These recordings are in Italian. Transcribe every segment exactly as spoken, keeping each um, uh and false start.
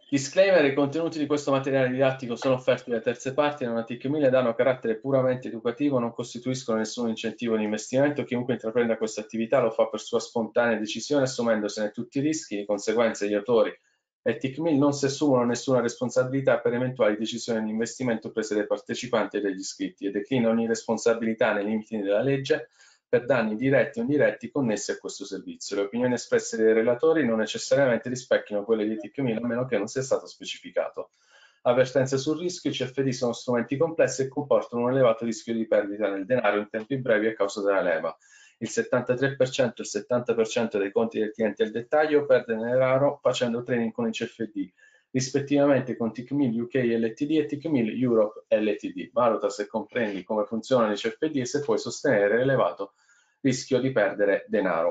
Disclaimer: i contenuti di questo materiale didattico sono offerti da terze parti e non a T I C mille ed hanno carattere puramente educativo, non costituiscono nessun incentivo di investimento. Chiunque intraprenda questa attività lo fa per sua spontanea decisione, assumendosene tutti i rischi. Di conseguenza gli autori e T I C mille non si assumono nessuna responsabilità per eventuali decisioni di investimento prese dai partecipanti e dagli iscritti e declinano ogni responsabilità nei limiti della legge per danni diretti o indiretti connessi a questo servizio. Le opinioni espresse dai relatori non necessariamente rispecchiano quelle di T I C mille, a meno che non sia stato specificato. Avvertenze sul rischio: i C F D sono strumenti complessi e comportano un elevato rischio di perdita del denaro in tempi brevi a causa della leva. Il settantatré per cento e il settanta per cento dei conti del cliente al dettaglio perde denaro facendo trading con i C F D, rispettivamente con T I C mille U K L T D e T I C mille Europe L T D. Valuta se comprendi come funzionano i C F D e se puoi sostenere l'elevato rischio di perdere denaro.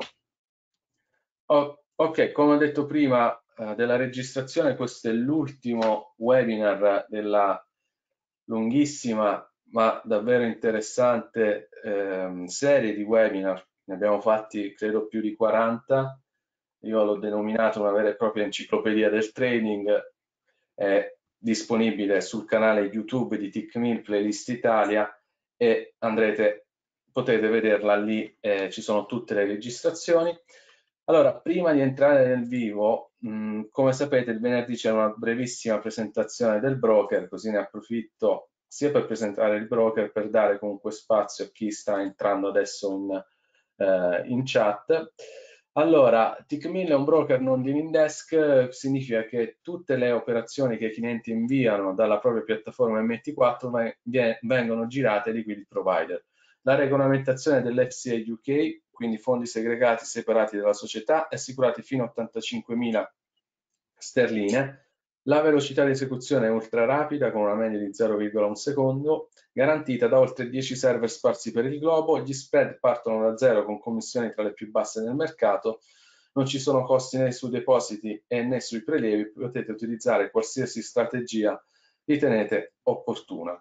Oh, ok, come ho detto prima eh, della registrazione, questo è l'ultimo webinar della lunghissima ma davvero interessante ehm, serie di webinar. Ne abbiamo fatti credo più di quaranta. Io l'ho denominato una vera e propria enciclopedia del trading. È disponibile sul canale YouTube di T I C mille Playlist Italia e andrete, potete vederla lì, eh, ci sono tutte le registrazioni. Allora, prima di entrare nel vivo, mh, come sapete il venerdì c'è una brevissima presentazione del broker, così ne approfitto sia per presentare il broker, per dare comunque spazio a chi sta entrando adesso in, eh, in chat. Allora, T I C mille è un broker non dealing desk, significa che tutte le operazioni che i clienti inviano dalla propria piattaforma M T quattro vengono girate ai liquidity provider. La regolamentazione dell'F C A U K, quindi fondi segregati separati dalla società, assicurati fino a ottantacinquemila sterline. La velocità di esecuzione è ultra rapida, con una media di zero virgola uno secondo, garantita da oltre dieci server sparsi per il globo. Gli spread partono da zero con commissioni tra le più basse del mercato. Non ci sono costi né sui depositi e né sui prelievi. Potete utilizzare qualsiasi strategia ritenete opportuna.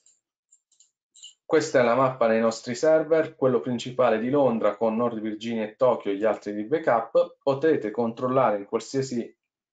Questa è la mappa dei nostri server, quello principale di Londra con Nord Virginia e Tokyo e gli altri di backup. Potete controllare in qualsiasi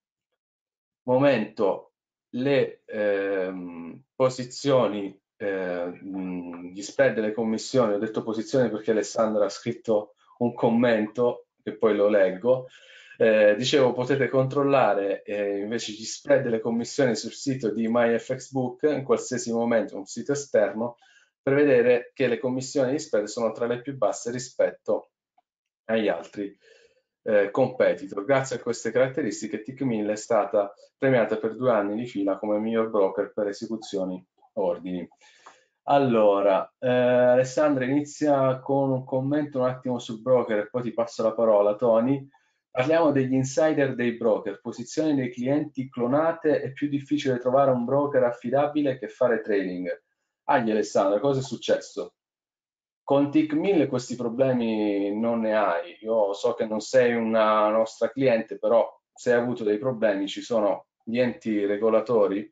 momento le ehm, posizioni, eh, gli spread delle commissioni. Ho detto posizioni perché Alessandra ha scritto un commento che poi lo leggo. Eh, dicevo, potete controllare eh, invece gli spread delle commissioni sul sito di MyFXBook in qualsiasi momento, un sito esterno, per vedere che le commissioni di spread sono tra le più basse rispetto agli altri eh, competitor. Grazie a queste caratteristiche T I C mille è stata premiata per due anni di fila come miglior broker per esecuzioni ordini. Allora, eh, Alessandra inizia con un commento un attimo sul broker e poi ti passo la parola, Tony. Parliamo degli insider dei broker, posizioni dei clienti clonate. È più difficile trovare un broker affidabile che fare trading. Agli Alessandra, cosa è successo? Con T I C mille questi problemi non ne hai. Io so che non sei una nostra cliente, però se hai avuto dei problemi ci sono gli enti regolatori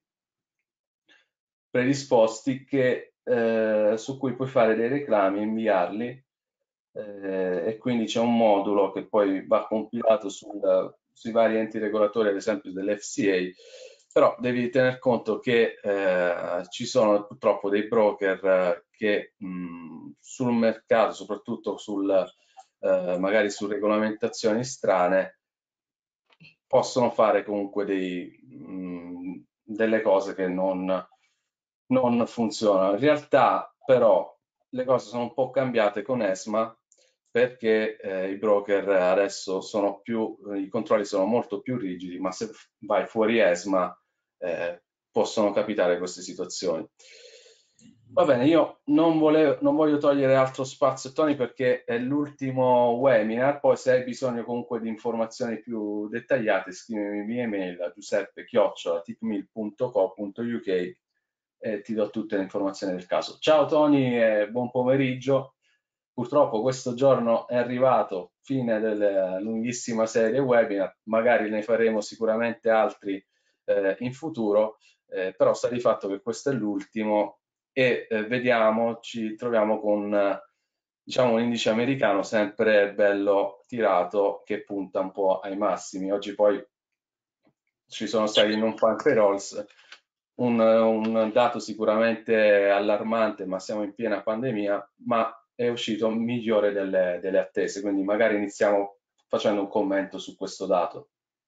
predisposti che, eh, su cui puoi fare dei reclami, inviarli, eh, e quindi c'è un modulo che poi va compilato sul, sui vari enti regolatori, ad esempio dell'F C A, però devi tener conto che eh, ci sono purtroppo dei broker eh, che mh, sul mercato, soprattutto sul, eh, magari su regolamentazioni strane, possono fare comunque dei, mh, delle cose che non, non funzionano. In realtà, però, le cose sono un po' cambiate con ESMA perché eh, i broker adesso sono più, i controlli sono molto più rigidi, ma se vai fuori ESMA eh, possono capitare queste situazioni. Va bene, io non, volevo, non voglio togliere altro spazio a Tony perché è l'ultimo webinar. Poi se hai bisogno comunque di informazioni più dettagliate scrivimi via email a giuseppe chiocciola t i c mille punto co punto u k e ti do tutte le informazioni del caso. Ciao Tony e buon pomeriggio. Purtroppo questo giorno è arrivato, fine della lunghissima serie webinar, magari ne faremo sicuramente altri eh, in futuro, eh, però sta di fatto che questo è l'ultimo e eh, vediamo, ci troviamo con eh, diciamo un indice americano sempre bello tirato che punta un po' ai massimi. Oggi poi ci sono stati non farm payrolls, un, un dato sicuramente allarmante, ma siamo in piena pandemia, ma è uscito migliore delle, delle attese, quindi magari iniziamo facendo un commento su questo dato.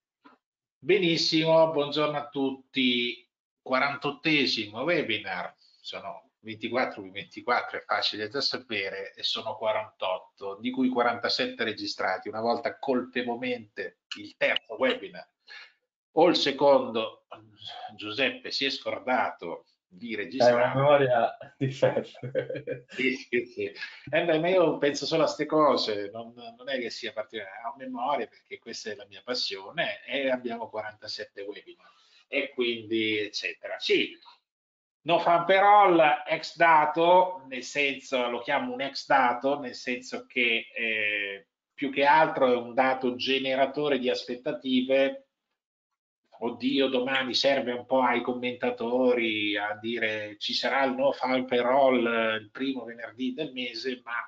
Benissimo, buongiorno a tutti. quarantottesimo webinar, sono ventiquattro più ventiquattro, è facile da sapere, e sono quarantotto, di cui quarantasette registrati, una volta colpevolmente il terzo webinar. O il secondo, Giuseppe si è scordato di Hai una registrare. memoria di ferro. Sì, sì, sì. Eh beh, ma io penso solo a queste cose, non, non è che sia particolare, ho memoria perché questa è la mia passione e abbiamo quarantasette webinar e quindi eccetera. Sì, no fan per all, ex dato, nel senso, lo chiamo un ex dato, nel senso che eh, più che altro è un dato generatore di aspettative. Oddio, domani serve un po' ai commentatori a dire ci sarà il no file payroll eh, il primo venerdì del mese, ma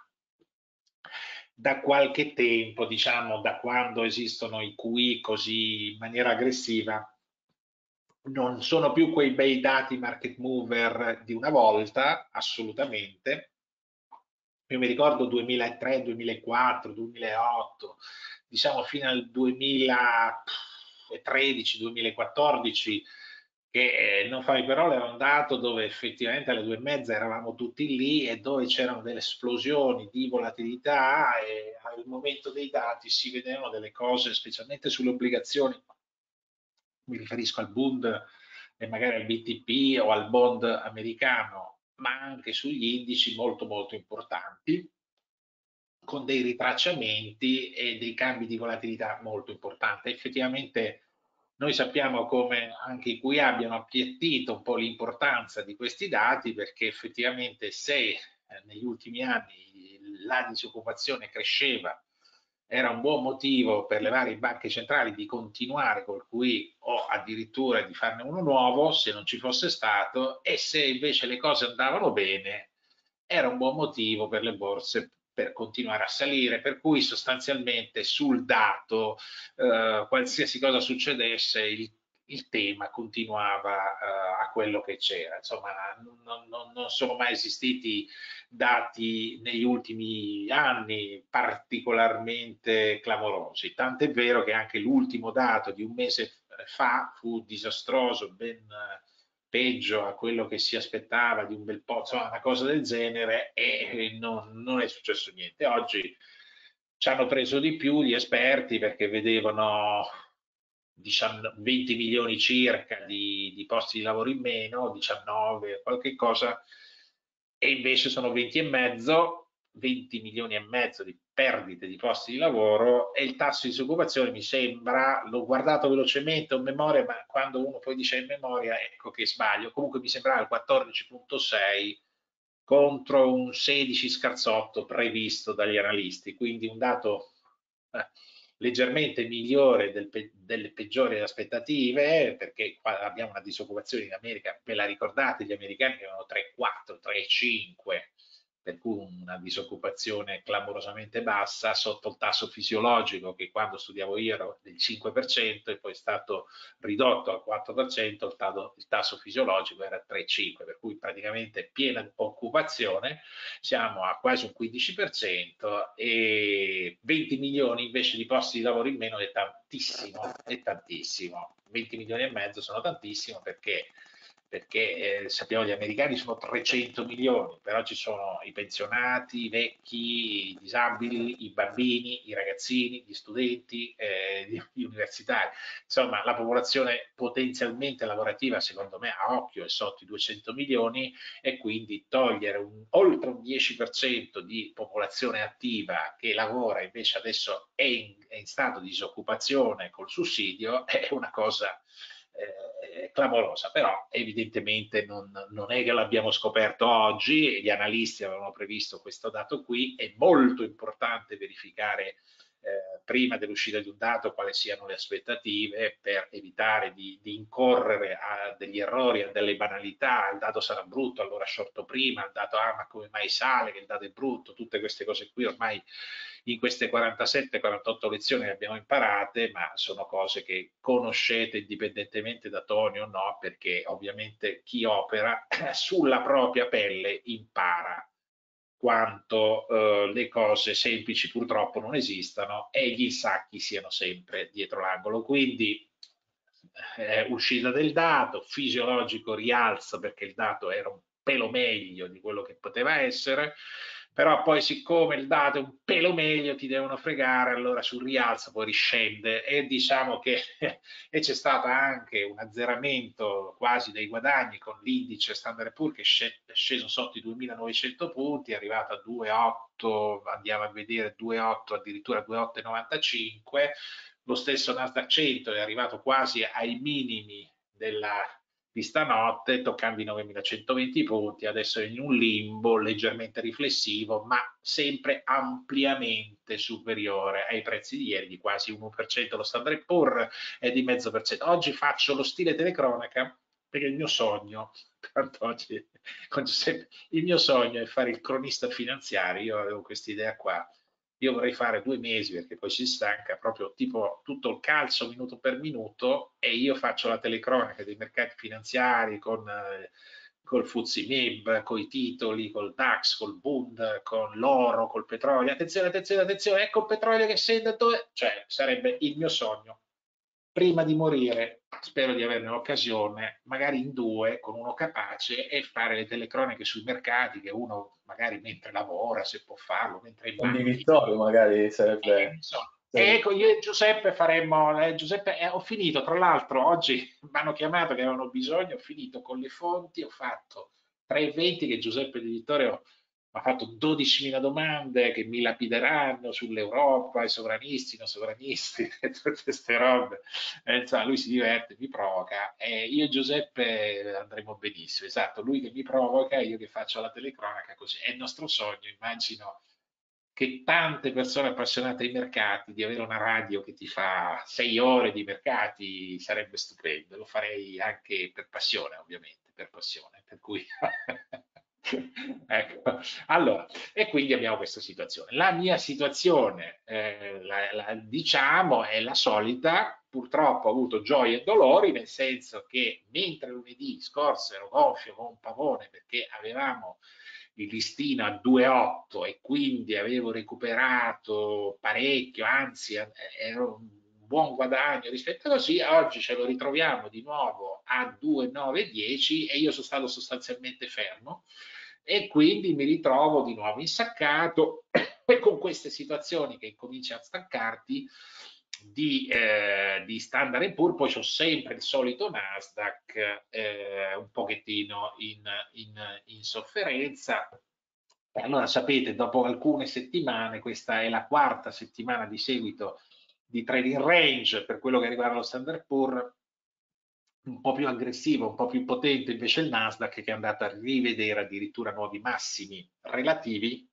da qualche tempo, diciamo da quando esistono i Q I così in maniera aggressiva, non sono più quei bei dati market mover di una volta, assolutamente. Io mi ricordo duemilatré, duemilaquattro, duemilaotto, diciamo fino al duemilatredici, duemilaquattordici, che eh, non fai però era un dato dove effettivamente alle due e mezza eravamo tutti lì e dove c'erano delle esplosioni di volatilità e al momento dei dati si vedevano delle cose, specialmente sulle obbligazioni, mi riferisco al Bund e magari al B T P o al bond americano, ma anche sugli indici molto molto importanti, con dei ritracciamenti e dei cambi di volatilità molto importanti. Effettivamente noi sappiamo come anche i Q I abbiano appiattito un po' l'importanza di questi dati, perché effettivamente se eh, negli ultimi anni la disoccupazione cresceva, era un buon motivo per le varie banche centrali di continuare col Q I o addirittura di farne uno nuovo se non ci fosse stato, e se invece le cose andavano bene era un buon motivo per le borse per continuare a salire, per cui sostanzialmente sul dato, eh, qualsiasi cosa succedesse, il, il tema continuava eh, a quello che c'era. Insomma, non, non, non sono mai esistiti dati negli ultimi anni particolarmente clamorosi. Tant'è vero che anche l'ultimo dato di un mese fa fu disastroso, ben peggio a quello che si aspettava di un bel po', insomma, una cosa del genere, e non, non è successo niente. Oggi ci hanno preso di più gli esperti perché vedevano diciannove, venti milioni circa di, di posti di lavoro in meno, diciannove, qualche cosa, e invece sono venti e mezzo, venti milioni e mezzo di perdite di posti di lavoro, e il tasso di disoccupazione mi sembra, l'ho guardato velocemente a memoria, ma quando uno poi dice in memoria, ecco che sbaglio, comunque mi sembrava il quattordici virgola sei contro un sedici scarzotto previsto dagli analisti, quindi un dato eh, leggermente migliore del pe- delle peggiori aspettative, perché qua abbiamo una disoccupazione in America, ve la ricordate, gli americani che avevano tre virgola quattro, tre virgola cinque, per cui una disoccupazione clamorosamente bassa sotto il tasso fisiologico, che quando studiavo io era del cinque per cento e poi è stato ridotto al quattro per cento, il, tato, il tasso fisiologico era tre virgola cinque, per cui praticamente piena occupazione, siamo a quasi un quindici per cento, e venti milioni invece di posti di lavoro in meno è tantissimo, è tantissimo. venti milioni e mezzo sono tantissimo perché perché eh, sappiamo gli americani sono trecento milioni, però ci sono i pensionati, i vecchi, i disabili, i bambini, i ragazzini, gli studenti, eh, gli, gli universitari. Insomma, la popolazione potenzialmente lavorativa, secondo me, a occhio è sotto i duecento milioni, e quindi togliere un, oltre un dieci per cento di popolazione attiva che lavora, invece adesso è in, è in stato di disoccupazione col sussidio, è una cosa eh, clamorosa, però evidentemente non, non è che l'abbiamo scoperto oggi, gli analisti avevano previsto questo dato qui, è molto importante verificare eh, prima dell'uscita di un dato quali siano le aspettative per evitare di, di incorrere a degli errori, a delle banalità. Il dato sarà brutto, allora shorto prima, il dato ah ma come mai sale che il dato è brutto, tutte queste cose qui ormai in queste quarantasette quarantotto lezioni le abbiamo imparate, ma sono cose che conoscete indipendentemente da Tony o no, perché ovviamente chi opera sulla propria pelle impara quanto eh, le cose semplici purtroppo non esistano e gli insacchi siano sempre dietro l'angolo. Quindi eh, uscita del dato, fisiologico rialza perché il dato era un pelo meglio di quello che poteva essere, però poi siccome il dato è un pelo meglio ti devono fregare, allora sul rialzo poi riscende e diciamo che e c'è stato anche un azzeramento quasi dei guadagni con l'indice Standard and Poor's che è sceso sotto i duemilanovecento punti, è arrivato a due virgola otto, andiamo a vedere due virgola otto, addirittura due virgola otto novantacinque. Lo stesso Nasdaq cento è arrivato quasi ai minimi della, di stanotte, toccando i novemilacentoventi punti, adesso è in un limbo leggermente riflessivo, ma sempre ampiamente superiore ai prezzi di ieri, di quasi uno per cento lo Standard and Poor's e di mezzo per cento. Oggi faccio lo stile telecronaca perché il mio sogno, oggi, con Giuseppe, il mio sogno è fare il cronista finanziario, io avevo questa idea qua. Io vorrei fare due mesi perché poi si stanca, proprio tipo tutto il calcio minuto per minuto e io faccio la telecronaca dei mercati finanziari con eh, col F T S E M I B, con i titoli, col DAX, col Bund, con l'oro, col petrolio. Attenzione, attenzione, attenzione, ecco il petrolio che scende dove... Cioè, sarebbe il mio sogno. Prima di morire, spero di averne l'occasione, magari in due, con uno capace, e fare le telecroniche sui mercati, che uno magari mentre lavora, se può farlo, mentre è in Con Di macchina. Vittorio magari Eh, sarebbe... insomma. E sarebbe- ecco, io e Giuseppe faremmo, eh, Giuseppe, eh, ho finito, tra l'altro oggi mi hanno chiamato che avevano bisogno, ho finito con le fonti, ho fatto tre eventi che Giuseppe Di Vittorio mi ha fatto dodicimila domande che mi lapideranno sull'Europa, i sovranisti, i non sovranisti, e tutte queste robe. E, insomma, lui si diverte, mi provoca e io e Giuseppe andremo benissimo, esatto, lui che mi provoca, io che faccio la telecronaca così. È il nostro sogno, immagino che tante persone appassionate ai mercati, di avere una radio che ti fa sei ore di mercati sarebbe stupendo. Lo farei anche per passione, ovviamente, per passione. Per cui, ecco, allora, e quindi abbiamo questa situazione. La mia situazione, eh, la, la, diciamo, è la solita. Purtroppo ho avuto gioie e dolori, nel senso che mentre lunedì scorso ero gonfio come un pavone perché avevamo il listino a due virgola otto e quindi avevo recuperato parecchio, anzi era un buon guadagno rispetto a così, oggi ce lo ritroviamo di nuovo a due virgola nove dieci e io sono stato sostanzialmente fermo e quindi mi ritrovo di nuovo insaccato e con queste situazioni che cominciano a stancarti di, eh, di Standard and Poor's, poi c'ho sempre il solito Nasdaq eh, un pochettino in, in, in sofferenza. E allora sapete, dopo alcune settimane, questa è la quarta settimana di seguito di trading range per quello che riguarda lo Standard and Poor's, un po' più aggressivo, un po' più potente invece il Nasdaq che è andato a rivedere addirittura nuovi massimi relativi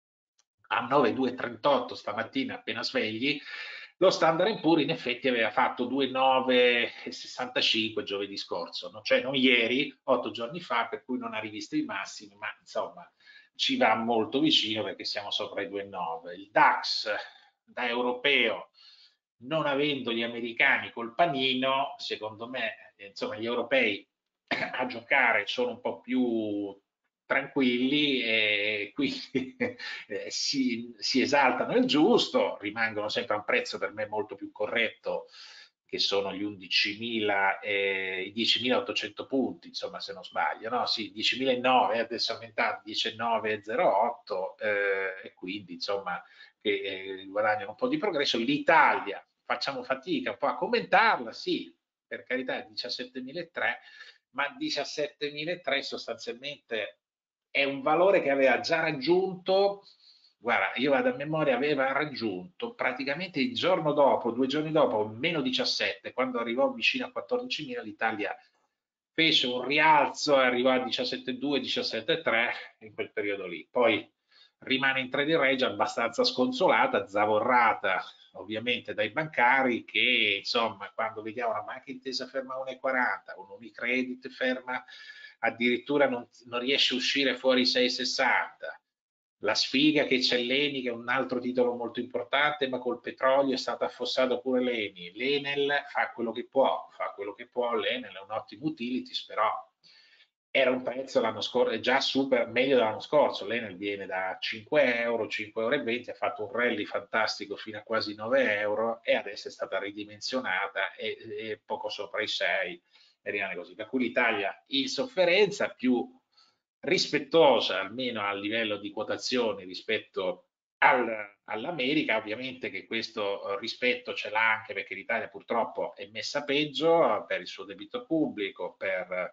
a nove virgola duecentotrentotto stamattina appena svegli. Lo Standard and Poor's in effetti aveva fatto due virgola novecentosessantacinque giovedì scorso, no? Cioè non ieri, otto giorni fa, per cui non ha rivisto i massimi, ma insomma ci va molto vicino perché siamo sopra i due virgola nove. Il DAX da europeo, non avendo gli americani col panino, secondo me, insomma, gli europei a giocare sono un po' più tranquilli e quindi eh, si, si esaltano il giusto, rimangono sempre a un prezzo per me molto più corretto che sono gli undicimila, eh, i diecimilaottocento punti, insomma, se non sbaglio, no? Sì, diecimilanove, adesso è aumentato diciannove virgola zero otto eh, e quindi, insomma, che eh, guadagnano un po' di progresso. L'Italia, facciamo fatica un po' a commentarla, sì, per carità, diciassettemila trecento, ma diciassettemila trecento sostanzialmente è un valore che aveva già raggiunto, guarda, io vado a memoria, aveva raggiunto praticamente il giorno dopo, due giorni dopo, meno diciassette, quando arrivò vicino a quattordicimila, l'Italia fece un rialzo e arrivò a diciassette virgola due, diciassette virgola tre in quel periodo lì. Poi rimane in trading range abbastanza sconsolata, zavorrata ovviamente dai bancari che, insomma, quando vediamo una banca intesa ferma a uno e quaranta, un Unicredit ferma addirittura non, non riesce a uscire fuori i sei e sessanta, la sfiga che c'è l'Eni, che è un altro titolo molto importante, ma col petrolio è stato affossato pure l'Eni. L'Enel fa quello che può, fa quello che può, l'Enel è un ottimo utilities, però era un prezzo l'anno scorso, è già super, meglio dell'anno scorso. L'Enel viene da cinque euro, cinque e venti euro, ha fatto un rally fantastico fino a quasi nove euro e adesso è stata ridimensionata e, e poco sopra i sei e rimane così. Per cui l'Italia in sofferenza, più rispettosa almeno a livello di quotazioni rispetto al, all'America, ovviamente che questo rispetto ce l'ha anche perché l'Italia purtroppo è messa peggio per il suo debito pubblico, per,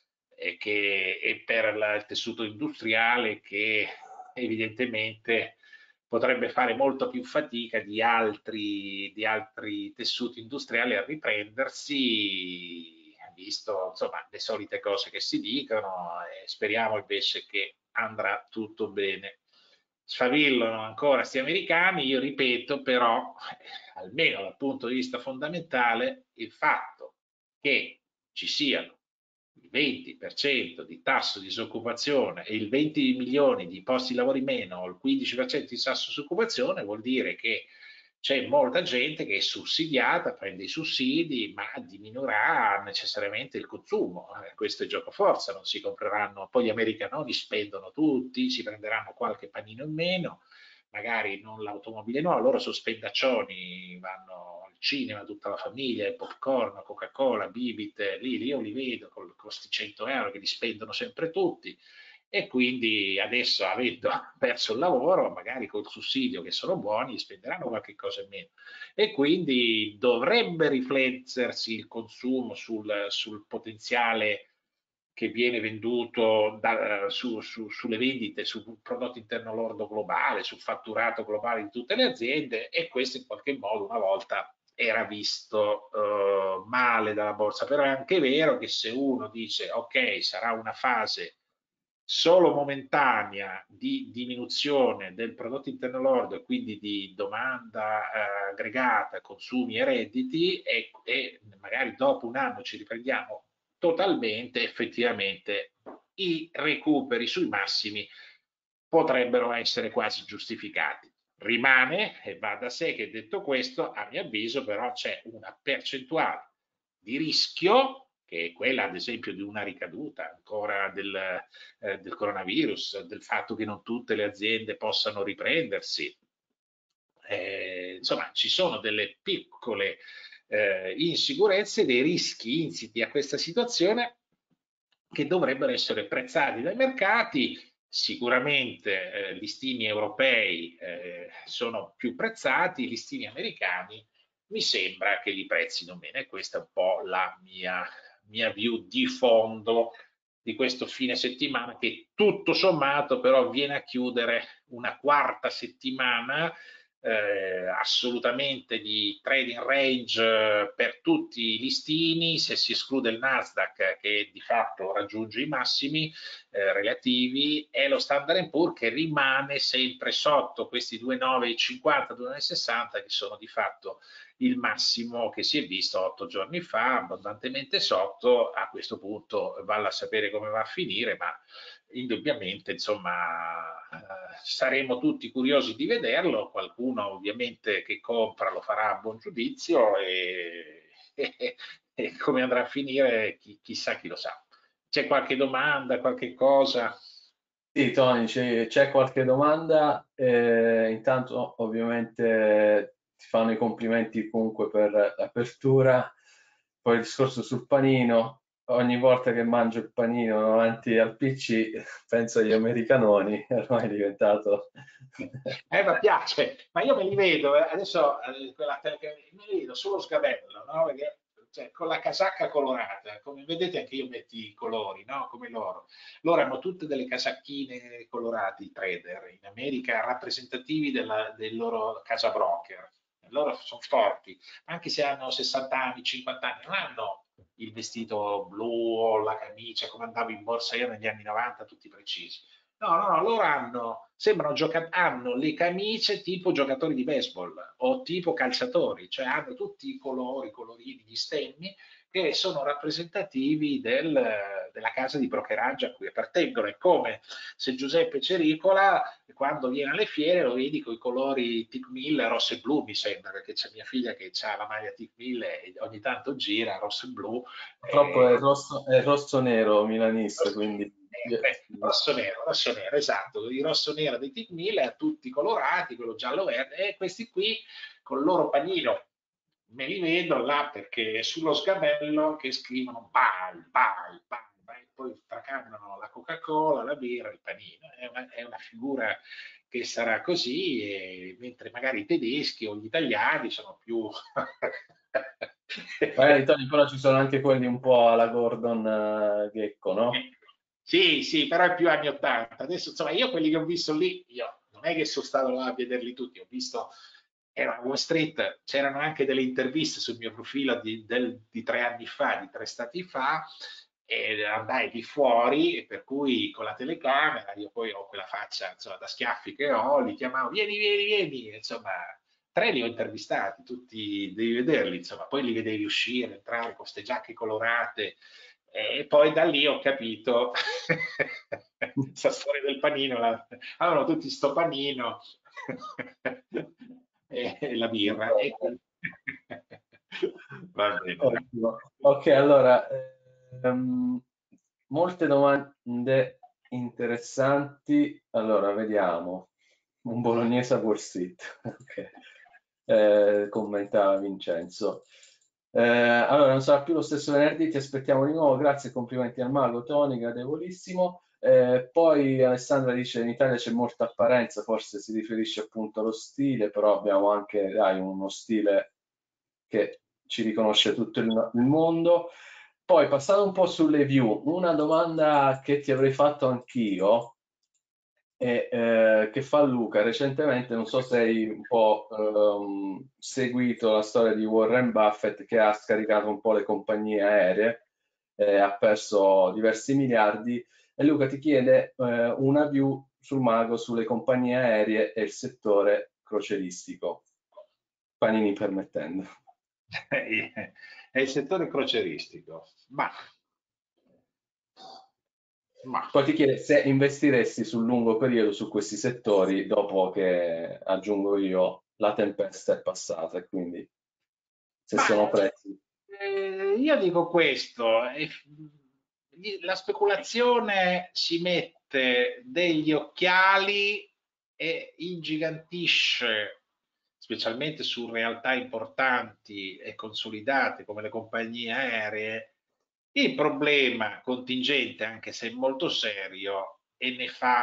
e, che, e per la, il tessuto industriale che evidentemente potrebbe fare molto più fatica di altri, di altri tessuti industriali a riprendersi, visto insomma le solite cose che si dicono, e speriamo invece che andrà tutto bene. Sfavillano ancora sti americani, io ripeto però, almeno dal punto di vista fondamentale, il fatto che ci siano il venti per cento di tasso di disoccupazione e il venti milioni di posti di lavoro in meno, o il quindici per cento di tasso di disoccupazione, vuol dire che c'è molta gente che è sussidiata, prende i sussidi, ma diminuirà necessariamente il consumo. Eh, questo è giocoforza, non si compreranno, poi gli americani spendono tutti, si prenderanno qualche panino in meno, magari non l'automobile nuova, loro sono spendaccioni, vanno al cinema tutta la famiglia, popcorn, Coca-Cola, bibite, lì, lì io li vedo con questi cento euro che li spendono sempre tutti e quindi adesso avendo perso il lavoro, magari col sussidio che sono buoni, spenderanno qualche cosa in meno e quindi dovrebbe riflettersi il consumo sul, sul potenziale che viene venduto da, su, su, sulle vendite, sul prodotto interno lordo globale, sul fatturato globale di tutte le aziende e questo in qualche modo una volta era visto uh, male dalla borsa, però è anche vero che se uno dice ok, sarà una fase solo momentanea di diminuzione del prodotto interno lordo e quindi di domanda eh, aggregata, consumi e redditi e, e magari dopo un anno ci riprendiamo totalmente, effettivamente i recuperi sui massimi potrebbero essere quasi giustificati. Rimane, e va da sé che detto questo, a mio avviso però c'è una percentuale di rischio che è quella ad esempio di una ricaduta ancora del, eh, del coronavirus, del fatto che non tutte le aziende possano riprendersi. Eh, insomma, ci sono delle piccole eh, insicurezze, dei rischi insiti a questa situazione che dovrebbero essere prezzati dai mercati. Sicuramente eh, listini listini europei eh, sono più prezzati, i listini americani mi sembra che li prezzino meno e questa è un po' la mia, mia view di fondo di questo fine settimana che tutto sommato però viene a chiudere una quarta settimana eh, assolutamente di trading range eh, per tutti i listini, se si esclude il Nasdaq che di fatto raggiunge i massimi eh, relativi e lo Standard and Poor's che rimane sempre sotto questi due virgola nove cinquanta, due virgola sessanta che sono di fatto il massimo che si è visto otto giorni fa, abbondantemente sotto. A questo punto vale a sapere come va a finire, ma indubbiamente insomma eh, saremo tutti curiosi di vederlo, qualcuno ovviamente che compra lo farà a buon giudizio e, e, e come andrà a finire chi, chissà chi lo sa. C'è qualche domanda, qualche cosa? Sì, Tony, c'è c'è qualche domanda? Eh, intanto ovviamente ti fanno i complimenti comunque per l'apertura, poi il discorso sul panino, ogni volta che mangio il panino davanti al P C penso agli americanoni, ormai è diventato... Eh, mi piace, ma io me li vedo, eh, adesso eh, quella tele- me li vedo sullo sgabello, no? Perché, cioè, con la casacca colorata, come vedete anche io metti i colori, no? Come loro. Loro hanno tutte delle casacchine colorate, i trader in America, rappresentativi della, del loro casa broker. Loro sono forti, anche se hanno sessanta anni, cinquanta anni, non hanno il vestito blu o la camicia come andavo in borsa io negli anni novanta, tutti precisi. No, no, no, loro hanno sembrano gioca- hanno le camicie tipo giocatori di baseball o tipo calciatori, cioè hanno tutti i colori, i colorini, gli stemmi che sono rappresentativi del- della casa di brokeraggio a cui appartengono. È come se Giuseppe Cericola, quando viene alle fiere, lo vedi con i colori Tic Mille, rosso e blu, mi sembra, perché c'è mia figlia che ha la maglia Tic Mille e ogni tanto gira rosso e blu. Purtroppo è E rosso, è rosso-nero milanista, quindi eh, beh, rosso nero, rosso nero, esatto, il rosso nero dei Tic Mille a tutti colorati, quello giallo-verde, e questi qui con il loro panino. Me li vedo là perché sullo sgabello che scrivono bal, bal, bal, bal, e poi tracannano la Coca-Cola, la birra, il panino. È una, è una figura che sarà così, e mentre magari i tedeschi o gli italiani sono più... magari Tony, però ci sono anche quelli un po' alla Gordon eh, Gekko, no? Sì, sì, però è più anni ottanta. Adesso, insomma, io quelli che ho visto lì, io non è che sono stato là a vederli tutti, ho visto, era a Wall Street, c'erano anche delle interviste sul mio profilo di, del- di tre anni fa, di tre stati fa, e andai di fuori, e per cui con la telecamera, io poi ho quella faccia, insomma, da schiaffi che ho, li chiamavo, vieni, vieni, vieni, insomma, tre li ho intervistati, tutti, devi vederli, insomma, poi li vedevi uscire, entrare con queste giacche colorate, e poi da lì ho capito questa storia del panino, la- avevano tutti sto panino e la birra. E quindi- Va bene, dai. Ottimo. Ok, allora, ehm, molte domande interessanti. Allora, vediamo. Un bolognese a Wall Street. Ok. Eh, commentava Vincenzo. Eh, allora, non sarà più lo stesso venerdì, ti aspettiamo di nuovo. Grazie e complimenti al mago, Tony, gradevolissimo. Eh, poi Alessandra dice in Italia c'è molta apparenza, forse si riferisce appunto allo stile, però abbiamo anche, dai, uno stile che ci riconosce tutto il, il mondo. Poi, passando un po' sulle view, una domanda che ti avrei fatto anch'io, e eh, che fa Luca recentemente, non so se hai un po' ehm, seguito la storia di Warren Buffett che ha scaricato un po' le compagnie aeree, eh, ha perso diversi miliardi e Luca ti chiede eh, una view sul mago sulle compagnie aeree e il settore croceristico, panini permettendo. È il settore croceristico, ma, ma Poi ti chiede se investiresti sul lungo periodo su questi settori dopo che, aggiungo io, la tempesta è passata e quindi se Ma sono prezzi. eh, io dico questo, e- gli- la speculazione si mette degli occhiali e ingigantisce, specialmente su realtà importanti e consolidate come le compagnie aeree, il problema contingente, anche se molto serio, e ne fa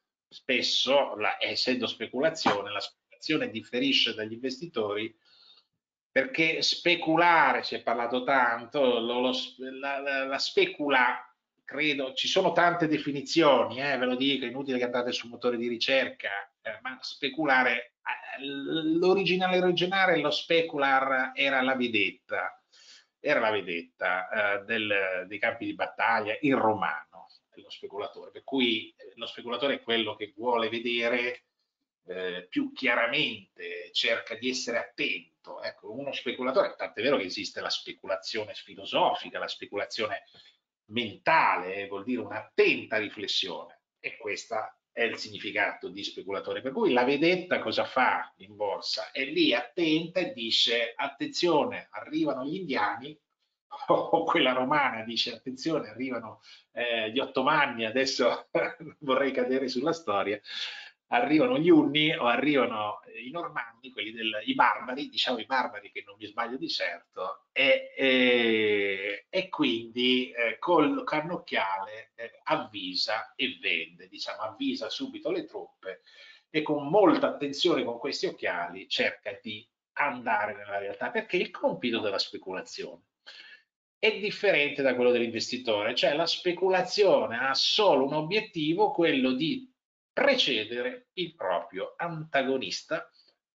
spesso, la- essendo speculazione, la speculazione differisce dagli investitori perché speculare, si è parlato tanto, lo- lo- la, la- la specula, credo, ci sono tante definizioni, eh, ve lo dico, è inutile che andate sul motore di ricerca, eh, ma speculare, eh, l'originale originale, lo specular era la vedetta, era la vedetta eh, del- dei campi di battaglia, il romano, lo speculatore, per cui eh, lo speculatore è quello che vuole vedere eh, più chiaramente, cerca di essere attento. Ecco, uno speculatore, tant'è vero che esiste la speculazione filosofica, la speculazione mentale, eh, vuol dire un'attenta riflessione, e questo è il significato di speculatore. Per cui la vedetta cosa fa in borsa? È lì attenta e dice attenzione, arrivano gli indiani, o quella romana dice attenzione, arrivano eh, gli ottomani, adesso vorrei cadere sulla storia, arrivano gli unni o arrivano i normanni, quelli del, i barbari, diciamo i barbari che non mi sbaglio di certo, e, e, e quindi eh, col cannocchiale eh, avvisa e vende, diciamo avvisa subito le truppe e con molta attenzione con questi occhiali cerca di andare nella realtà, perché il compito della speculazione è differente da quello dell'investitore, cioè la speculazione ha solo un obiettivo, quello di precedere il proprio antagonista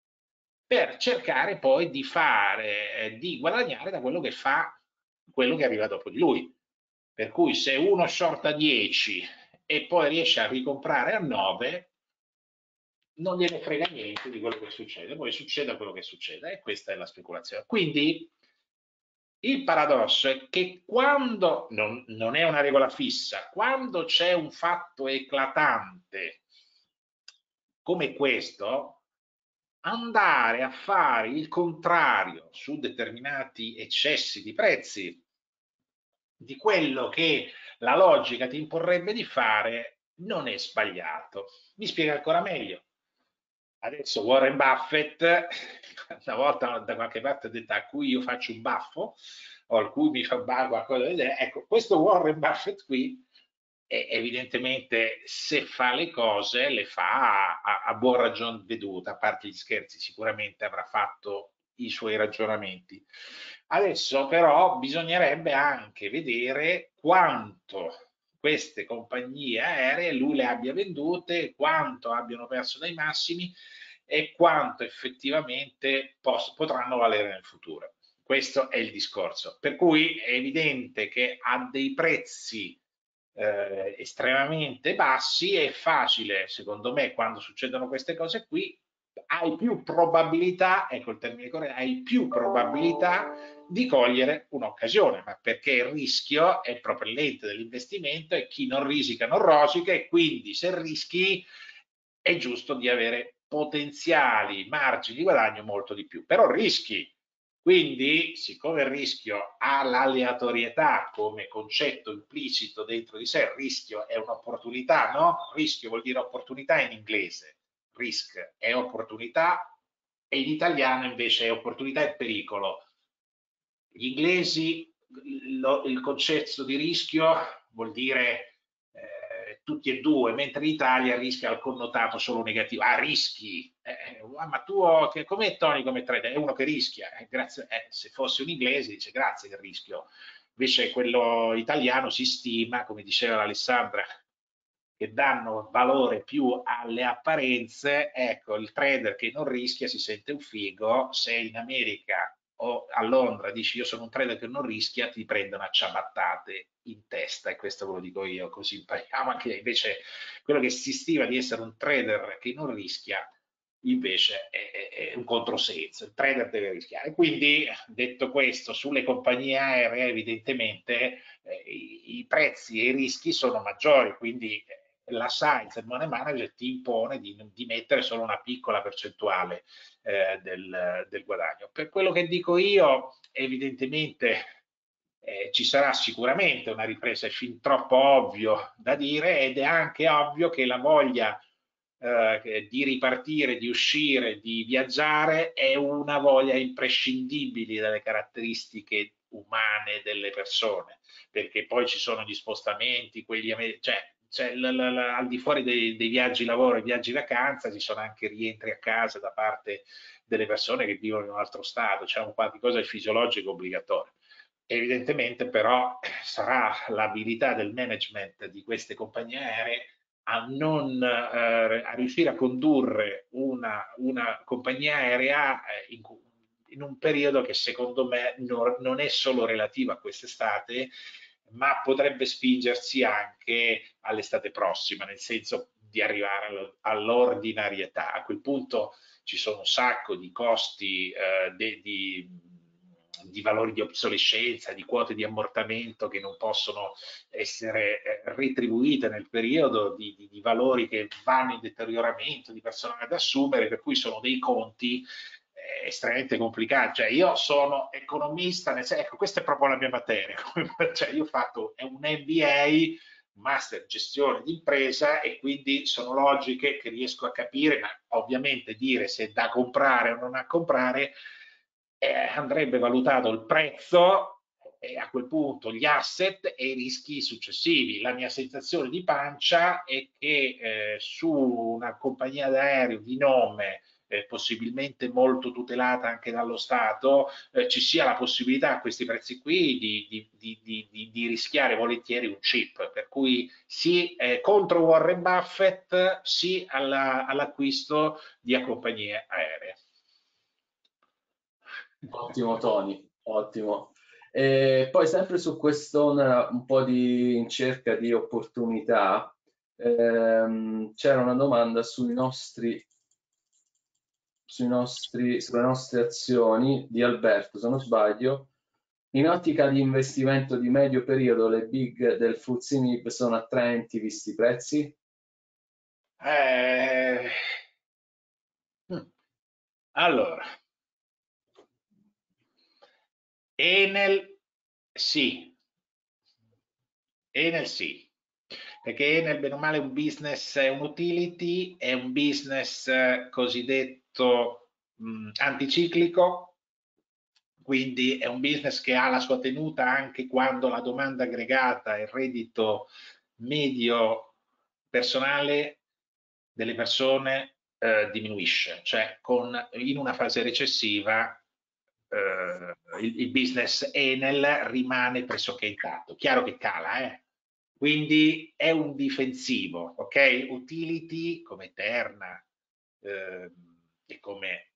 per cercare poi di fare, eh, di guadagnare da quello che fa quello che arriva dopo di lui. Per cui se uno short a dieci e poi riesce a ricomprare a nove, non gliene frega niente di quello che succede, poi succede quello che succede e questa è la speculazione. Quindi il paradosso è che quando, non, non è una regola fissa, quando c'è un fatto eclatante come questo, andare a fare il contrario su determinati eccessi di prezzi di quello che la logica ti imporrebbe di fare non è sbagliato. Mi spiego ancora meglio. Adesso Warren Buffett, una volta da qualche parte ha detto a cui io faccio un baffo, o a cui mi fa qualcosa del genere, ecco, questo Warren Buffett qui, è, evidentemente, se fa le cose, le fa a, a, a buon ragion veduta, a parte gli scherzi, sicuramente avrà fatto i suoi ragionamenti. Adesso però bisognerebbe anche vedere quanto queste compagnie aeree lui le abbia vendute, quanto abbiano perso dai massimi e quanto effettivamente pos- potranno valere nel futuro. Questo è il discorso. Per cui è evidente che a dei prezzi eh, estremamente bassi è facile, secondo me, quando succedono queste cose qui, hai più probabilità, ecco il termine corretto, hai più probabilità di cogliere un'occasione, ma perché il rischio è propellente dell'investimento e chi non risica non rosica e quindi se rischi è giusto di avere potenziali margini di guadagno molto di più, però rischi. Quindi, siccome il rischio ha l'aleatorietà come concetto implicito dentro di sé, il rischio è un'opportunità, no? Rischio vuol dire opportunità in inglese, risk è opportunità e in italiano invece è opportunità e pericolo. Gli inglesi, lo, il concetto di rischio vuol dire eh, tutti e due, mentre in Italia il rischio ha il connotato solo negativo. Ah, rischi! Eh, ma tu, che, com'è Tony come trader? È uno che rischia. Eh, grazie, eh, se fosse un inglese dice grazie del rischio. Invece quello italiano si stima, come diceva Alessandra, che danno valore più alle apparenze. Ecco, il trader che non rischia si sente un figo, se in America o a Londra dici io sono un trader che non rischia, ti prendono a ciabattate in testa e questo ve lo dico io, così impariamo anche invece quello che si stima di essere un trader che non rischia invece è, è, è un controsenso, il trader deve rischiare. Quindi, detto questo, sulle compagnie aeree evidentemente eh, i, i prezzi e i rischi sono maggiori, quindi la Science, il Money Manager, ti impone di, di mettere solo una piccola percentuale eh, del, del guadagno. Per quello che dico io, evidentemente eh, ci sarà sicuramente una ripresa, è fin troppo ovvio da dire ed è anche ovvio che la voglia eh, di ripartire, di uscire, di viaggiare è una voglia imprescindibile dalle caratteristiche umane delle persone, perché poi ci sono gli spostamenti, quelli, cioè, cioè, l, l, l, al di fuori dei, dei viaggi lavoro e viaggi vacanza ci sono anche rientri a casa da parte delle persone che vivono in un altro stato, c'è un qualcosa di fisiologico obbligatorio. Evidentemente però sarà l'abilità del management di queste compagnie aeree a, non, eh, a riuscire a condurre una, una compagnia aerea eh, in, in, un periodo che secondo me non, non è solo relativo a quest'estate, ma potrebbe spingersi anche all'estate prossima, nel senso di arrivare all'ordinarietà. A quel punto ci sono un sacco di costi eh, de, di, di valori di obsolescenza, di quote di ammortamento che non possono essere eh, retribuite nel periodo, di, di, di valori che vanno in deterioramento, di personale da assumere, per cui sono dei conti eh, estremamente complicati. Cioè, io sono economista, nel senso, ecco, questa è proprio la mia materia. Cioè, io ho fatto un M B A, master gestione d'impresa e quindi sono logiche che riesco a capire, ma ovviamente dire se è da comprare o non da comprare eh, andrebbe valutato il prezzo e a quel punto gli asset e i rischi successivi. La mia sensazione di pancia è che eh, su una compagnia d'aereo di nome eh, possibilmente molto tutelata anche dallo Stato, eh, ci sia la possibilità a questi prezzi qui di, di, di, di, di rischiare volentieri un chip, per cui sì eh, contro Warren Buffett, sì alla, all'acquisto di compagnie aeree. Ottimo Tony, ottimo. E poi sempre su quest'onda un po' di in cerca di opportunità, ehm, c'era una domanda sui nostri sui nostri, sulle nostre azioni di Alberto, se non sbaglio. In ottica di investimento di medio periodo, le big del F T S E M I B sono attraenti visti i prezzi? Eh, mm, allora, Enel sì, Enel sì, perché Enel bene o male è un business, è un utility, è un business eh, cosiddetto mh, anticiclico, quindi è un business che ha la sua tenuta anche quando la domanda aggregata e il reddito medio personale delle persone eh, diminuisce, cioè con, in una fase recessiva eh, il, il business Enel rimane pressoché intatto. Chiaro che cala, eh? Quindi è un difensivo, ok? Utility come Terna eh, e come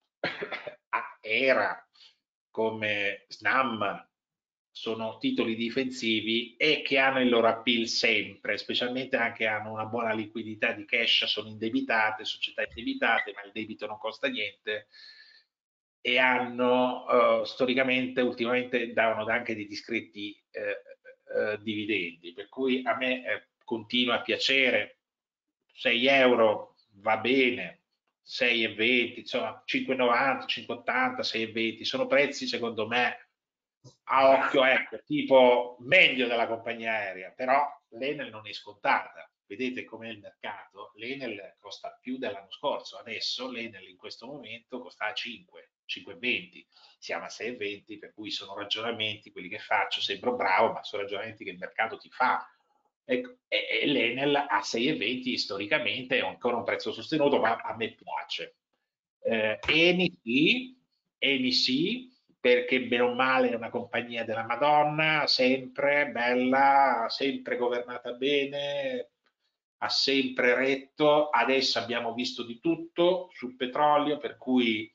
Era, come Snam, sono titoli difensivi e che hanno il loro appeal sempre, specialmente anche hanno una buona liquidità di cash, sono indebitate, società indebitate, ma il debito non costa niente e hanno uh, storicamente, ultimamente davano anche dei discreti eh, eh, dividendi, per cui a me eh, continua a piacere, sei euro va bene, sei e venti, insomma cinque e novanta, cinque e ottanta, sei e venti, sono prezzi secondo me a occhio, ecco, tipo meglio della compagnia aerea, però l'Enel non è scontata. Vedete com'è il mercato? L'Enel costa più dell'anno scorso, adesso l'Enel in questo momento costa a cinque, cinque e venti, siamo a sei e venti, per cui sono ragionamenti, quelli che faccio, sembro bravo, ma sono ragionamenti che il mercato ti fa. Ecco, e, e l'Enel a sei e venti storicamente è ancora un prezzo sostenuto, ma a me piace. Eh, Eni sì, Eni sì, perché bene o male è una compagnia della Madonna, sempre bella, sempre governata bene, ha sempre retto. Adesso abbiamo visto di tutto sul petrolio, per cui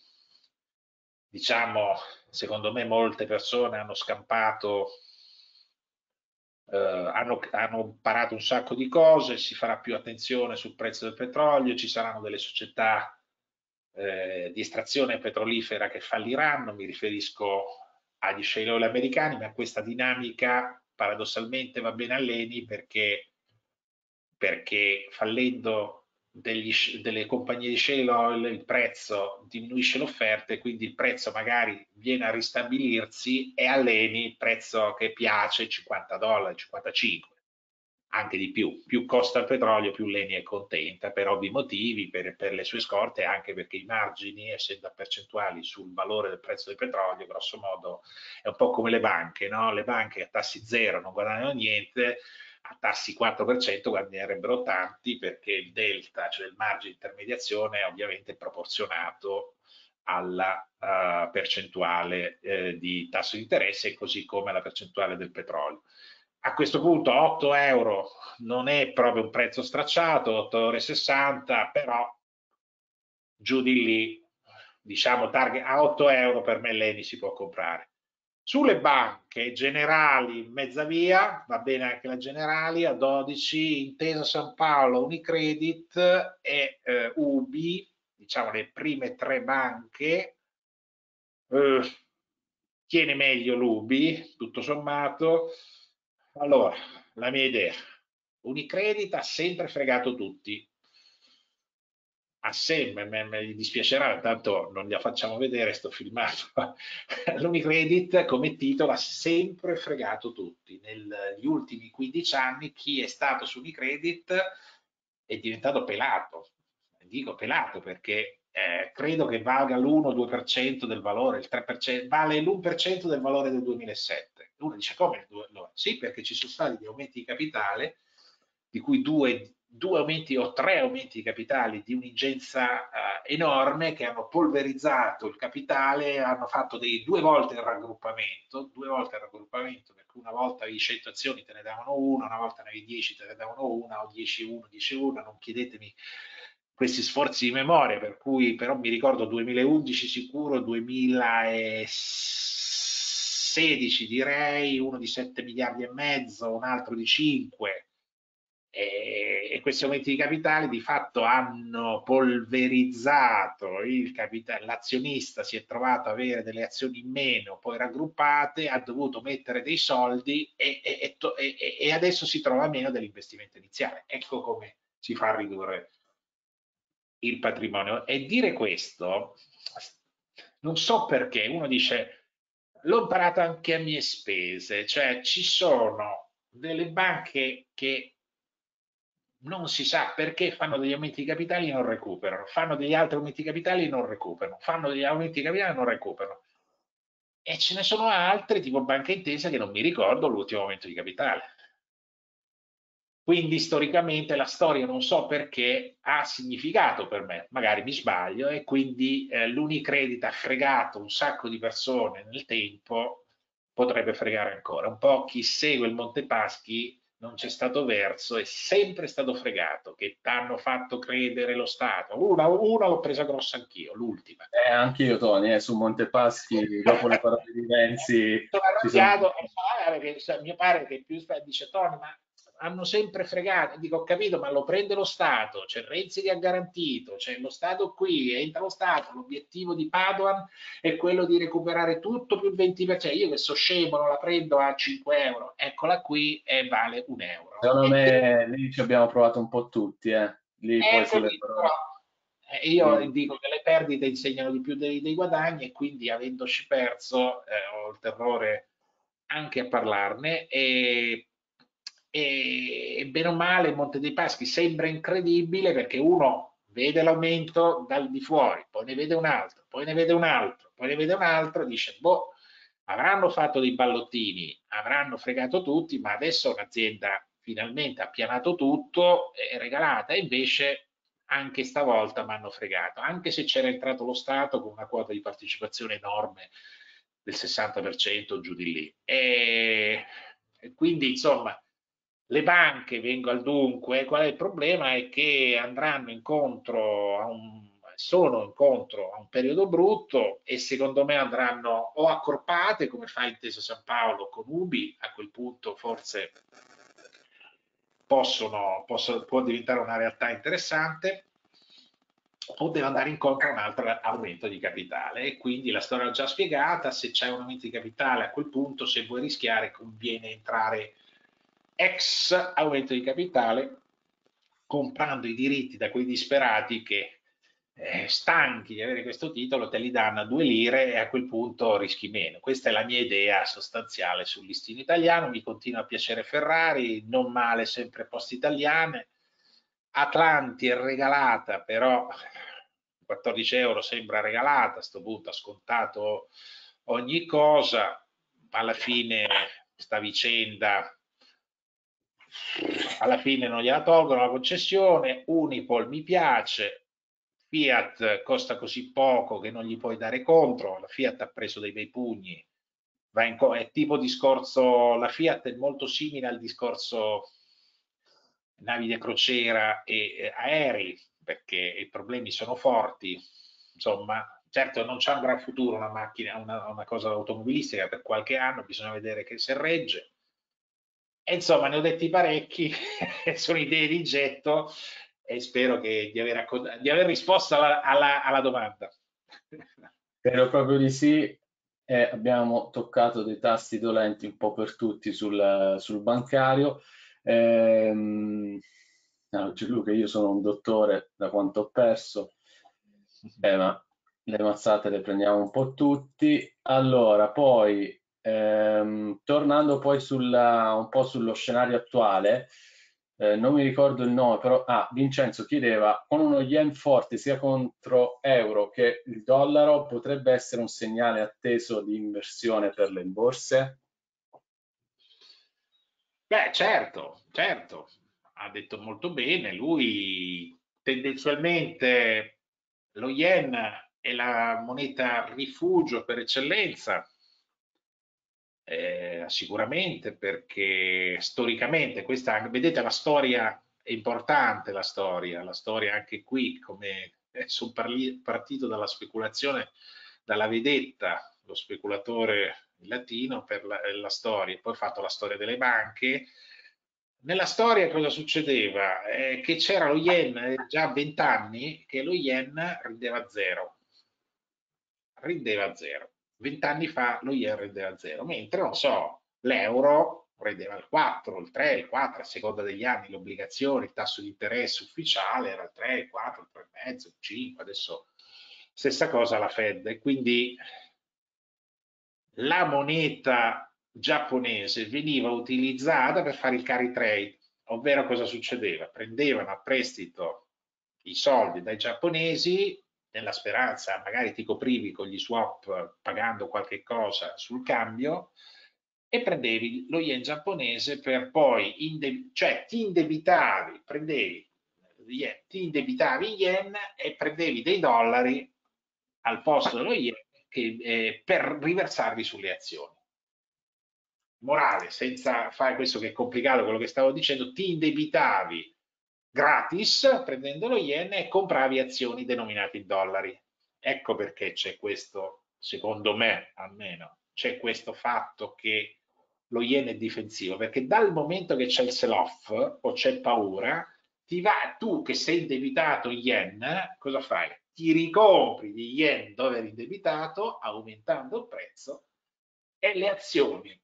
diciamo, secondo me molte persone hanno scampato, eh, hanno, hanno imparato un sacco di cose, si farà più attenzione sul prezzo del petrolio, ci saranno delle società eh, di estrazione petrolifera che falliranno, mi riferisco agli shale oil americani, ma questa dinamica paradossalmente va bene all'Eni perché, perché fallendo degli, delle compagnie di shale oil il prezzo diminuisce l'offerta e quindi il prezzo magari viene a ristabilirsi e all'Eni il prezzo che piace cinquanta dollari, cinquantacinque, anche di più. Più costa il petrolio, più l'Eni è contenta per ovvi motivi, per, per le sue scorte, anche perché i margini, essendo a percentuali sul valore del prezzo del petrolio, grosso modo è un po' come le banche, no? Le banche a tassi zero non guadagnano niente, a tassi quattro per cento guadagnerebbero tanti perché il delta, cioè il margine di intermediazione, è ovviamente proporzionato alla uh, percentuale eh, di tasso di interesse, così come alla percentuale del petrolio. A questo punto otto euro non è proprio un prezzo stracciato, otto e sessanta euro, però giù di lì, diciamo target a otto euro per me l'Eni si può comprare. Sulle banche generali, mezza via, va bene anche la generali, a dodici, Intesa San Paolo, Unicredit e eh, U B I, diciamo le prime tre banche. Eh, tiene meglio l'U B I, tutto sommato. Allora, la mia idea. Unicredit ha sempre fregato tutti. Ha sempre, me, me gli dispiacerà, tanto non gliela facciamo vedere sto filmato. L'Unicredit come titolo ha sempre fregato tutti. Negli ultimi quindici anni chi è stato su Unicredit è diventato pelato. Dico pelato perché eh, credo che valga l'uno due per cento del valore, il tre per cento, vale l'uno per cento del valore del duemilasette. Uno dice come? No, sì, perché ci sono stati degli aumenti di capitale, di cui due, due aumenti o tre aumenti di capitali di un'ingenza eh, enorme che hanno polverizzato il capitale, hanno fatto dei, due volte il raggruppamento, due volte il raggruppamento, perché una volta avevi cento azioni te ne davano una, una volta ne avevi dieci te ne davano una, o dieci uno, dieci uno, non chiedetemi questi sforzi di memoria, per cui però mi ricordo duemilaundici sicuro, duemilasedici direi, uno di sette miliardi e mezzo, un altro di cinque, e e questi aumenti di capitale di fatto hanno polverizzato il capitale, l'azionista si è trovato a avere delle azioni in meno, poi raggruppate, ha dovuto mettere dei soldi e, e, e, e adesso si trova a meno dell'investimento iniziale. Ecco come si fa a ridurre il patrimonio. E dire questo, non so perché, uno dice, l'ho imparato anche a mie spese, cioè ci sono delle banche che non si sa perché fanno degli aumenti di capitali e non recuperano, fanno degli altri aumenti di capitali e non recuperano, fanno degli aumenti di capitali e non recuperano. E ce ne sono altre, tipo Banca Intesa, che non mi ricordo l'ultimo aumento di capitale. Quindi storicamente la storia non so perché ha significato per me, magari mi sbaglio, e quindi eh, l'Unicredit ha fregato un sacco di persone nel tempo, potrebbe fregare ancora. Un po' chi segue il Montepaschi non c'è stato verso, è sempre stato fregato, che hanno fatto credere lo Stato. Una, una l'ho presa grossa anch'io, l'ultima. Eh, anche io, Tony, eh, su Montepaschi, dopo le parole di Renzi, Sono ci sono... arrabbiato, e so, eh, perché sa- mio padre che più sta, dice Tony, ma hanno sempre fregato. E dico, ho capito, ma lo prende lo Stato, c'è Renzi che ha garantito, c'è lo Stato qui, entra lo Stato, l'obiettivo di Padoan è quello di recuperare tutto più il venti per cento. Io che so scemo, non la prendo a cinque euro, eccola qui e vale un euro. Secondo E quindi me lì ci abbiamo provato un po' tutti, eh. Lì eh, poi ho sulle capito, però parole. eh, io Lì. dico che le perdite insegnano di più dei, dei guadagni e quindi avendoci perso eh, ho il terrore anche a parlarne e, e, e bene o male il Monte dei Paschi sembra incredibile perché uno vede l'aumento dal di fuori, poi ne vede un altro, poi ne vede un altro, poi ne vede un altro, dice boh, avranno fatto dei ballottini, avranno fregato tutti, ma adesso un'azienda finalmente ha pianato tutto, è regalata, e invece anche stavolta mi hanno fregato, anche se c'era entrato lo Stato con una quota di partecipazione enorme del sessanta per cento giù di lì. E, e quindi insomma le banche, vengo al dunque, qual è il problema? È che andranno incontro a un sono incontro a un periodo brutto e secondo me andranno o accorpate come fa Intesa San Paolo con Ubi, a quel punto forse possono, possono, può diventare una realtà interessante, o deve andare incontro a un altro aumento di capitale e quindi la storia l'ho già spiegata, se c'è un aumento di capitale a quel punto se vuoi rischiare conviene entrare ex aumento di capitale comprando i diritti da quei disperati che eh, stanchi di avere questo titolo te li danno a due lire e a quel punto rischi meno. Questa è la mia idea sostanziale sul listino italiano. Mi continua a piacere Ferrari, non male sempre poste italiane. Atlanti è regalata, però quattordici euro sembra regalata, a questo punto ha scontato ogni cosa. Alla fine sta vicenda alla fine non gliela tolgono la concessione, Unipol mi piace, Fiat costa così poco che non gli puoi dare contro, la Fiat ha preso dei bei pugni, va in è tipo discorso, la Fiat è molto simile al discorso navi da crociera e eh, aerei, perché i problemi sono forti, insomma, certo non c'è un gran futuro una macchina, una, una cosa automobilistica per qualche anno, bisogna vedere che se regge. E insomma, ne ho detti parecchi, sono idee di getto e spero che, di, aver, di aver risposto alla, alla, alla domanda. Spero proprio di sì. E abbiamo toccato dei tasti dolenti un po' per tutti sul, sul bancario. Ehm, no, Gianluca, io sono un dottore da quanto ho perso, eh, ma le mazzate le prendiamo un po' tutti. Allora, poi ehm, tornando poi sulla, un po' sullo scenario attuale, eh, non mi ricordo il nome, però ah, Vincenzo chiedeva, con uno yen forte sia contro euro che il dollaro, potrebbe essere un segnale atteso di inversione per le borse? Beh, certo, certo, ha detto molto bene. Lui tendenzialmente lo yen è la moneta rifugio per eccellenza, eh, sicuramente perché storicamente, questa, vedete, la storia è importante, la storia, la storia anche qui, come sono partito dalla speculazione, dalla vedetta, lo speculatore latino per la, la storia, poi ho fatto la storia delle banche, nella storia cosa succedeva? Eh, che c'era lo yen eh, già venti anni che lo yen rendeva zero, rendeva zero. Vent'anni fa lo yen rendeva zero, mentre non so, l'euro rendeva il quattro, il tre, il quattro, a seconda degli anni, le obbligazioni, il tasso di interesse ufficiale era il tre, il quattro, il tre virgola cinque, il cinque, adesso stessa cosa la Fed. E quindi la moneta giapponese veniva utilizzata per fare il carry trade, ovvero cosa succedeva? Prendevano a prestito i soldi dai giapponesi nella speranza, magari ti coprivi con gli swap pagando qualche cosa sul cambio e prendevi lo yen giapponese per poi, inde- cioè ti indebitavi, prendevi yen, ti indebitavi yen e prendevi dei dollari al posto dello yen che, eh, per riversarli sulle azioni. Morale, senza fare questo che è complicato, quello che stavo dicendo, ti indebitavi gratis prendendo lo yen e compravi azioni denominate in dollari. Ecco perché c'è questo, secondo me almeno, c'è questo fatto che lo yen è difensivo, perché dal momento che c'è il sell-off o c'è paura, ti va, tu che sei indebitato in yen, cosa fai? Ti ricompri di yen dove eri indebitato, aumentando il prezzo, e le azioni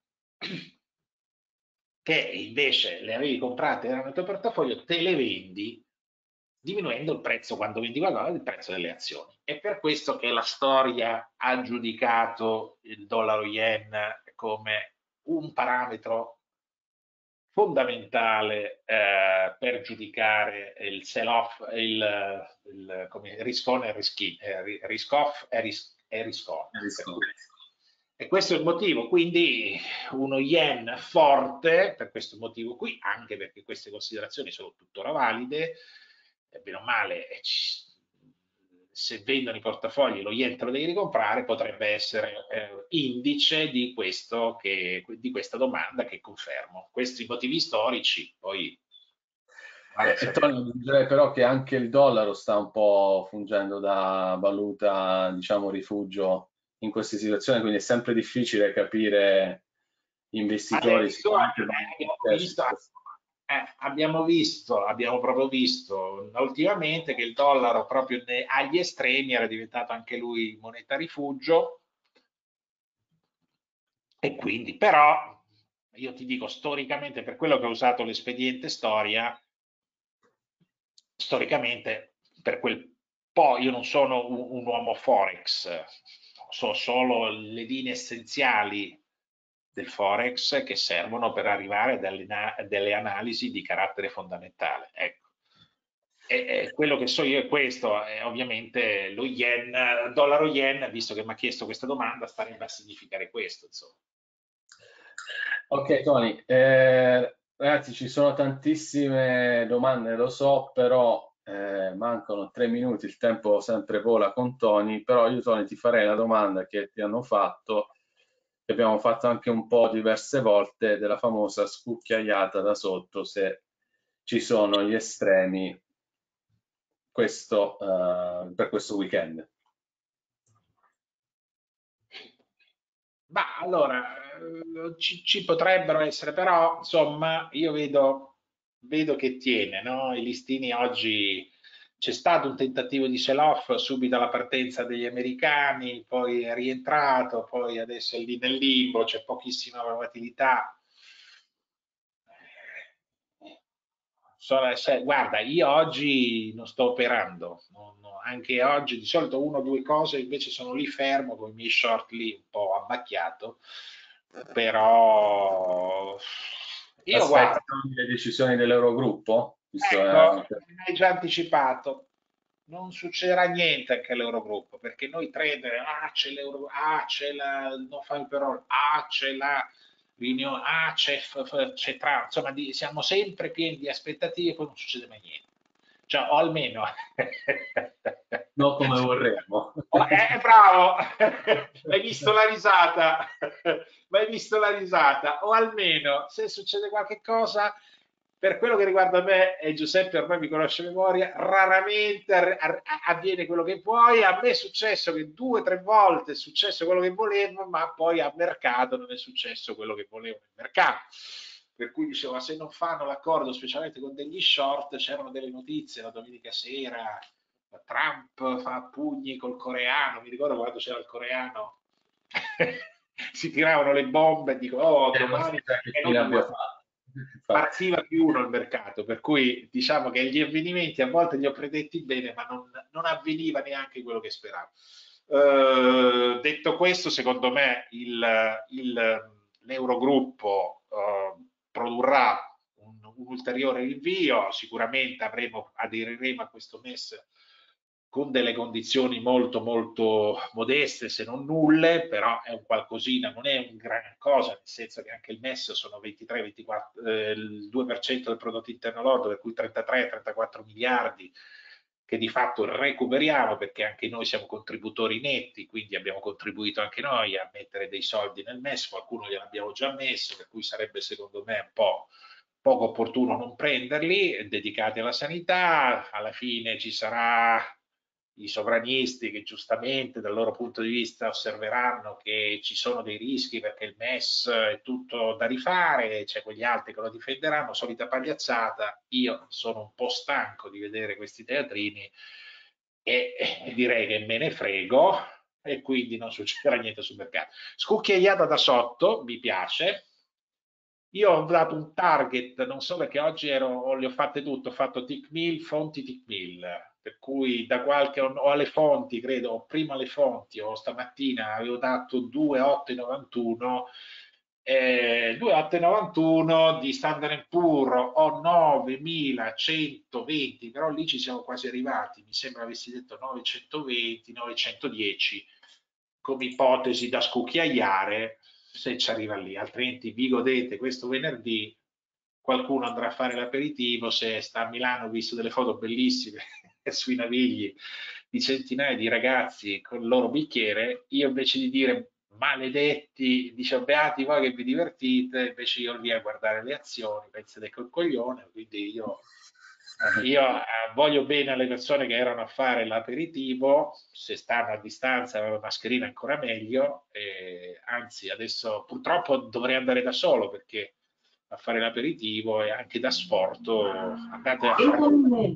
che invece le avevi comprate, erano nel tuo portafoglio, te le vendi diminuendo il prezzo quando vendi qualcosa, il prezzo delle azioni. È per questo che la storia ha giudicato il dollaro yen come un parametro fondamentale eh, per giudicare il sell-off, il, il come, risk on e risk, in, eh, risk off e risk, e risk on. Per cui, e questo è il motivo, quindi uno yen forte, per questo motivo qui, anche perché queste considerazioni sono tuttora valide, eh, bene o male, eh, ci, se vendono i portafogli lo yen te lo devi ricomprare, potrebbe essere eh, indice di, questo che, di questa domanda che confermo. Questi motivi storici, poi vale E, e sapere. Tony, direi però che anche il dollaro sta un po' fungendo da valuta, diciamo, rifugio in queste situazioni, quindi è sempre difficile capire gli investitori Adesso sicuramente eh, vanno abbiamo a su visto, questo. eh, abbiamo visto, abbiamo proprio visto ultimamente che il dollaro proprio ne- agli estremi era diventato anche lui moneta rifugio e quindi però io ti dico storicamente per quello che ho usato l'espediente storia, storicamente per quel po' io non sono un, un uomo forex, so solo le linee essenziali del forex che servono per arrivare a delle, delle analisi di carattere fondamentale. Ecco. E, e quello che so io è questo, e ovviamente lo yen, dollaro yen, visto che mi ha chiesto questa domanda, starebbe a significare questo, insomma. Ok, Tony, eh, ragazzi, ci sono tantissime domande, lo so, però eh, mancano tre minuti, il tempo sempre vola con Tony, però io, Tony, ti farei la domanda che ti hanno fatto, che abbiamo fatto anche un po' diverse volte, della famosa scucchiaiata da sotto, se ci sono gli estremi questo, eh, per questo weekend. Ma allora, eh, ci, ci potrebbero essere, però insomma, io vedo, vedo che tiene, no? I listini oggi c'è stato un tentativo di sell-off subito alla partenza degli americani, poi è rientrato, poi adesso è lì nel limbo, c'è pochissima volatilità. Sono- se- guarda, io oggi non sto operando, non- no, anche oggi di solito uno o due cose, invece sono lì fermo con i miei short lì un po' abbacchiato, però io Aspetti guardo, le decisioni dell'Eurogruppo? Visto, ecco, eh, mi hai già anticipato, non succederà niente anche all'Eurogruppo, perché noi trader, ah c'è l'Euro, ah c'è la, non fai però, ah c'è la riunione, ah c'è, f- f- c'è Trump, insomma di- siamo sempre pieni di aspettative e poi non succede mai niente. Cioè, o almeno... non come vorremmo. Oh, eh, bravo, hai visto la risata, ma hai visto la risata, o almeno se succede qualche cosa, per quello che riguarda me, e Giuseppe ormai mi conosce a memoria, raramente ar- ar- avviene quello che vuoi, a me è successo che due o tre volte è successo quello che volevo, ma poi a mercato non è successo quello che volevo nel mercato. per cui dicevo, se non fanno l'accordo specialmente con degli short, c'erano delle notizie la domenica sera, Trump fa pugni col coreano, mi ricordo quando c'era il coreano, si tiravano le bombe e dico, oh, domani, e non partiva più uno il mercato, per cui diciamo che gli avvenimenti a volte li ho predetti bene, ma non, non avveniva neanche quello che speravo. Uh, detto questo, secondo me il, il, l'Eurogruppo uh, produrrà un, un ulteriore rinvio, sicuramente avremo, aderiremo a questo M E S con delle condizioni molto molto modeste, se non nulle, però è un qualcosina, non è un gran cosa, nel senso che anche il M E S sono ventitré ventiquattro, eh, il due per cento del prodotto interno lordo, per cui trentatré trentaquattro miliardi che di fatto recuperiamo, perché anche noi siamo contributori netti, quindi abbiamo contribuito anche noi a mettere dei soldi nel M E S, qualcuno gliel'abbiamo già messo, per cui sarebbe secondo me un po' poco opportuno non prenderli, dedicati alla sanità. Alla fine ci sarà i sovranisti che giustamente dal loro punto di vista osserveranno che ci sono dei rischi perché il M E S è tutto da rifare, c'è quegli altri che lo difenderanno, solita pagliacciata. Io sono un po' stanco di vedere questi teatrini e, e direi che me ne frego e quindi non succederà niente sul mercato. Scucchiaiata da sotto, mi piace. Io ho dato un target, non so perché oggi ero, le ho fatte tutte, ho fatto Tickmill, fonti Tickmill, per cui da qualche, o alle fonti, credo, prima alle fonti, o stamattina avevo dato due virgola otto novantuno, eh, due virgola otto novantuno di Standard and Poor's o novemilacentoventi, però lì ci siamo quasi arrivati, mi sembra avessi detto novecentoventi, novecentodieci, come ipotesi da scucchiaiare, se ci arriva lì, altrimenti vi godete questo venerdì, qualcuno andrà a fare l'aperitivo, se sta a Milano ho visto delle foto bellissime sui Navigli di centinaia di ragazzi con il loro bicchiere, io invece di dire maledetti, dice beati voi che vi divertite, invece io lì a guardare le azioni, pensate col coglione, quindi io io eh, voglio bene alle persone che erano a fare l'aperitivo, se stanno a distanza la mascherina ancora meglio, e anzi adesso purtroppo dovrei andare da solo perché a fare l'aperitivo e anche da sport andate a fare...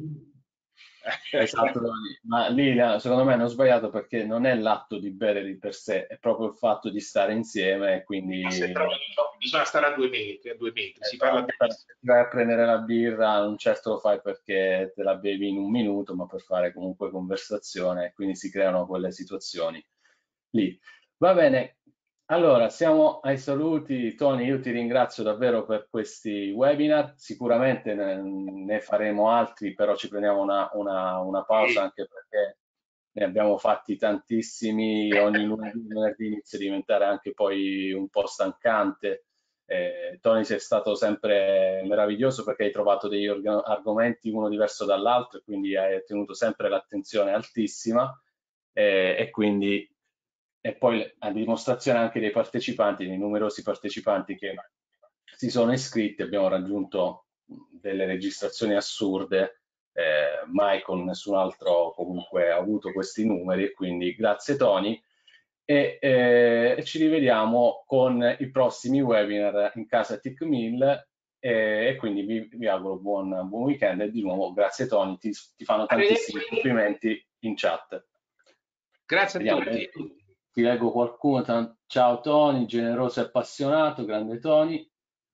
Esatto, ma lì secondo me hanno sbagliato perché non è l'atto di bere di per sé, è proprio il fatto di stare insieme e quindi bisogna stare a due metri, a due metri, si parla esatto, se ti vai a prendere la birra, non certo lo fai perché te la bevi in un minuto, ma per fare comunque conversazione, e quindi si creano quelle situazioni lì. Va bene, allora siamo ai saluti. Tony, io ti ringrazio davvero per questi webinar, sicuramente ne, ne faremo altri, però ci prendiamo una, una, una pausa anche perché ne abbiamo fatti tantissimi, ogni lunedì, venerdì inizia a diventare anche poi un po' stancante. Eh, Tony, sei stato sempre meraviglioso perché hai trovato degli argomenti uno diverso dall'altro e quindi hai tenuto sempre l'attenzione altissima eh, e quindi e poi a dimostrazione anche dei partecipanti, dei numerosi partecipanti che si sono iscritti, abbiamo raggiunto delle registrazioni assurde, eh, mai con nessun altro comunque ha avuto questi numeri e quindi grazie Tony e eh, ci rivediamo con i prossimi webinar in casa Tickmill e, e quindi vi, vi auguro buon, buon weekend e di nuovo grazie Tony, ti, ti fanno tantissimi complimenti in chat. Grazie a Vediamo, tutti. eh, ti leggo qualcuno. Ciao Tony, generoso e appassionato, grande Tony.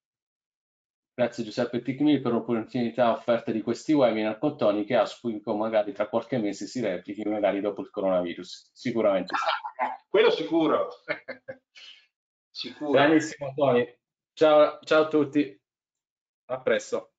Grazie Giuseppe Tickmill per l'opportunità offerta di questi webinar con Tony che auspico magari tra qualche mese si replichi, magari dopo il coronavirus. Sicuramente sì. Quello sicuro. Sicuro. Grandissimo Tony. Ciao, ciao a tutti. A presto.